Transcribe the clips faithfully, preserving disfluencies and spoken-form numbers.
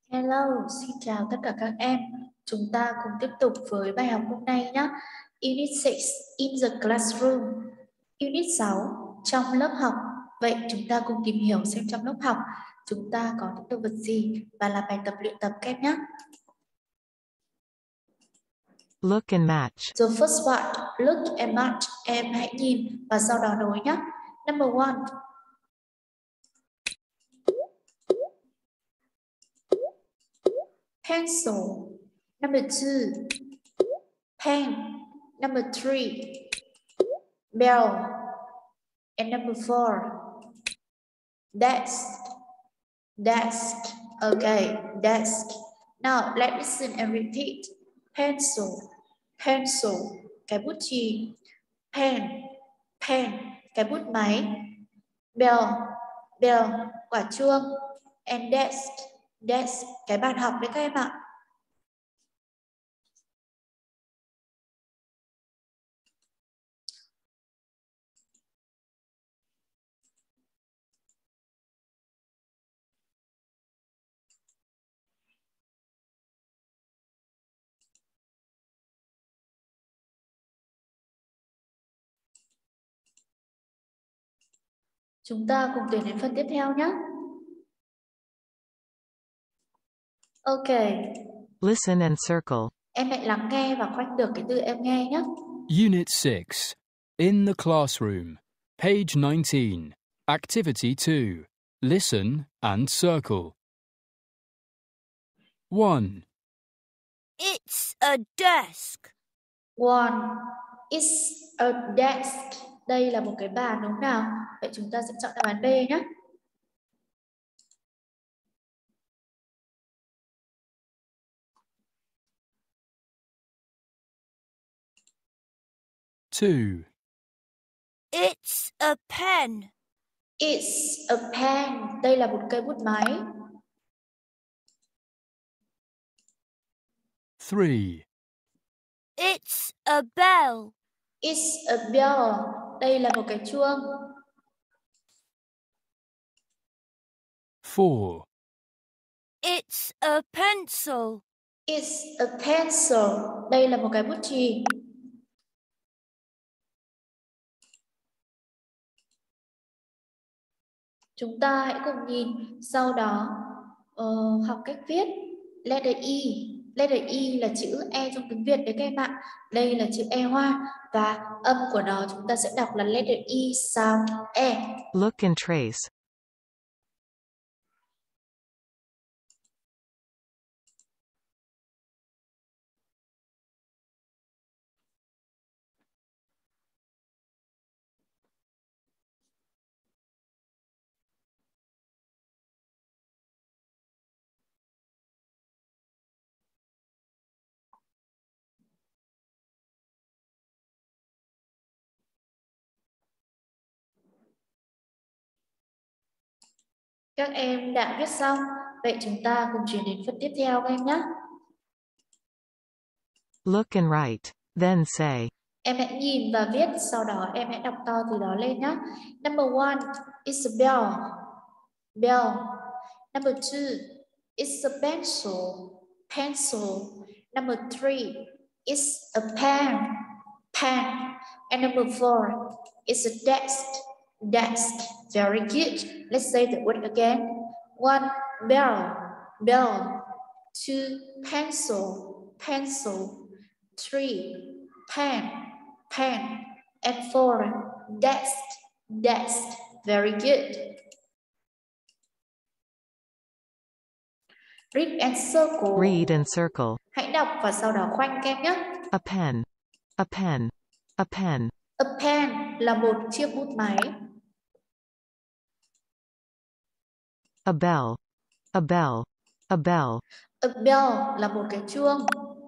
Hello, xin chào tất cả các em. Chúng ta cùng tiếp tục với bài học hôm nay nhé. Unit sáu, in the classroom. Unit sáu, trong lớp học. Vậy chúng ta cùng tìm hiểu xem trong lớp học chúng ta có những đồ vật gì và làm bài tập luyện tập các em nhé. Look and match. The first part, look and match. Em hãy nhìn và sau đó nối nhé. Number one. Pencil. Number two. Pen. Number three. Bell. And number four. Desk. Desk. Okay, desk. Now let's listen and repeat. Pencil. Pencil. Cái bút chì. Pen. Pen. Cái bút máy. Bell. Bell. Quả chuông. And desk. Desk. Cái bàn học đấy các em ạ. Chúng ta cùng tiến đến phần tiếp theo nhé. Ok. Listen and circle. Em hãy lắng nghe và khoanh được cái từ em nghe nhé. Unit six. In the classroom. Page nineteen. Activity two. Listen and circle. one. It's a desk. One is a desk. Đây là một cái bàn đúng không nào? Vậy chúng ta sẽ chọn đáp án B nhé. two. It's a pen. It's a pen. Đây là một cây bút máy. three. It's a bell. It's a bell. Đây là một cái chuông. four. It's a pencil. It's a pencil. Đây là một cái bút chì. Chúng ta hãy cùng nhìn, sau đó uh, học cách viết letter E. Letter E là chữ E trong tiếng Việt đấy các em ạ. Đây là chữ E hoa và âm của nó chúng ta sẽ đọc là letter E sound E. Look and trace. Các em đã viết xong, vậy chúng ta cùng chuyển đến phần tiếp theo các em nhé. Look and write. Then say. Em hãy nhìn và viết, sau đó em hãy đọc to từ đó lên nhé. Number one is a bell. Bell. Number two is a pencil. Pencil. Number three is a pen. Pen. And number four is a desk. Desk. Very good. Let's say the word again. One, bell. Bell. Two, pencil. Pencil. Three, pen. Pen. And four, desk. Desk. Very good. Read and circle. Read and circle. Hãy đọc và sau đó khoanh kem nhé. A pen. A pen. A pen. A pen là một chiếc bút máy. A bell. A bell. A bell. A bell là một cái chuông.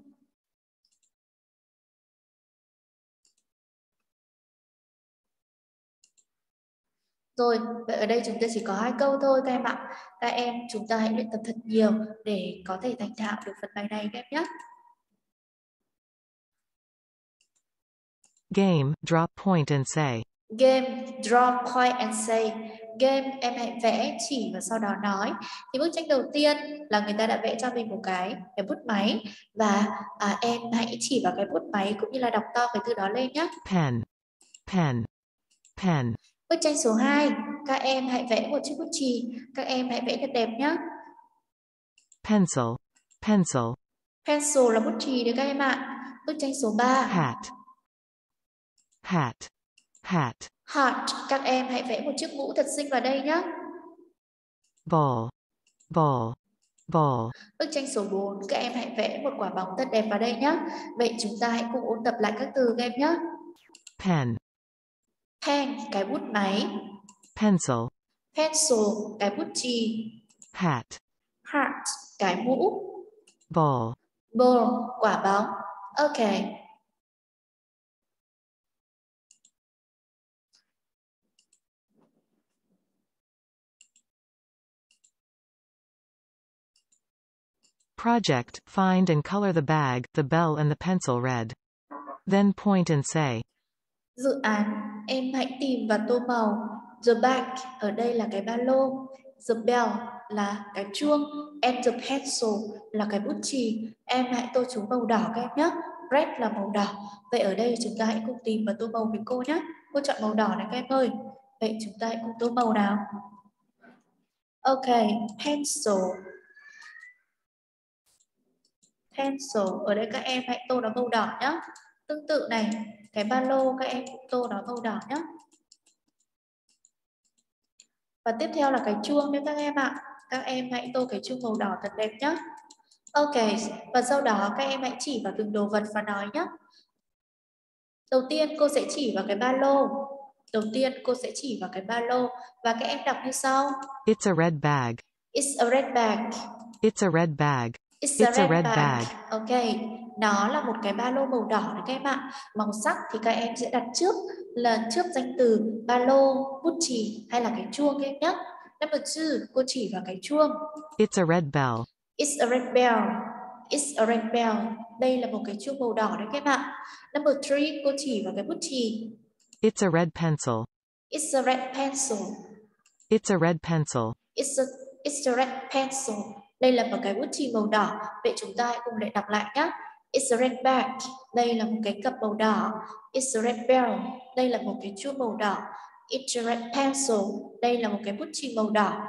Rồi, vậy ở đây chúng ta chỉ có hai câu thôi các em ạ. Các em chúng ta hãy luyện tập thật nhiều để có thể thành thạo được phần bài này các em nhé. Game, drop point and say. Game, draw, point and say. Game, em hãy vẽ, chỉ và sau đó nói. Thì bức tranh đầu tiên là người ta đã vẽ cho mình một cái, cái bút máy. Và à, em hãy chỉ vào cái bút máy cũng như là đọc to cái từ đó lên nhé. pen, pen, pen. Bức tranh số hai, các em hãy vẽ một chiếc bút chì. Các em hãy vẽ thật đẹp nhé. Pencil, pencil. Pencil là bút chì đấy các em ạ. Bức tranh số ba. Hat, hat, hat. Hat, các em hãy vẽ một chiếc mũ thật xinh vào đây nhé. Ball, ball, ball. Bức tranh số bốn, các em hãy vẽ một quả bóng thật đẹp vào đây nhé. Vậy chúng ta hãy cùng ôn tập lại các từ các em nhé. Pen, Pen, cái bút máy. pencil. Pencil, cái bút chì. Hat, Hat, cái mũ. ball. Ball, quả bóng. Ok. Project, find and color the bag, the bell and the pencil red. Then point and say. Dự án, em hãy tìm và tô màu. The bag, ở đây là cái ba lô. The bell là cái chuông. And the pencil là cái bút chì. Em hãy tô chúng màu đỏ các em nhé. Red là màu đỏ. Vậy ở đây chúng ta hãy cùng tìm và tô màu với cô nhé. Cô chọn màu đỏ này các em ơi. Vậy chúng ta hãy cùng tô màu nào. Ok, pencil. Pencil, ở đây các em hãy tô nó màu đỏ nhé. Tương tự này, cái ba lô các em cũng tô nó màu đỏ nhé. Và tiếp theo là cái chuông đấy các em ạ. Các em hãy tô cái chuông màu đỏ thật đẹp nhé. Ok, và sau đó các em hãy chỉ vào từng đồ vật và nói nhé. Đầu tiên cô sẽ chỉ vào cái ba lô. Đầu tiên cô sẽ chỉ vào cái ba lô và các em đọc như sau. It's a red bag. It's a red bag. It's a red bag. It's, It's a a red, red bag. bag. Ok, nó là một cái ba lô màu đỏ đấy các em ạ. Màu sắc thì các em sẽ đặt trước là trước danh từ ba lô, bút chì hay là cái chuông các em nhé. Number two, cô chỉ vào cái chuông. It's a red bell. It's a red bell. It's a red bell. Đây là một cái chuông màu đỏ đấy các em ạ. Number three, cô chỉ vào cái bút chì. It's a red pencil. It's a red pencil. It's a red pencil. It's a, it's a red pencil. Đây là một cái bút chì màu đỏ. Vậy chúng ta hãy cùng lại đọc lại nhé. It's a red bag. Đây là một cái cặp màu đỏ. It's a red bell. Đây là một cái chuông màu đỏ. It's a red pencil. Đây là một cái bút chì màu đỏ.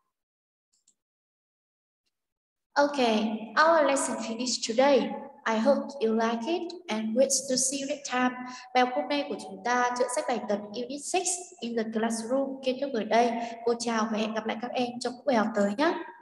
Okay, our lesson finished today. I hope you like it and wait to see you next time. Bài học hôm nay của chúng ta chữa sách bài tập Unit sáu in the classroom kết thúc ở đây. Cô chào và hẹn gặp lại các em trong các bài học tới nhé.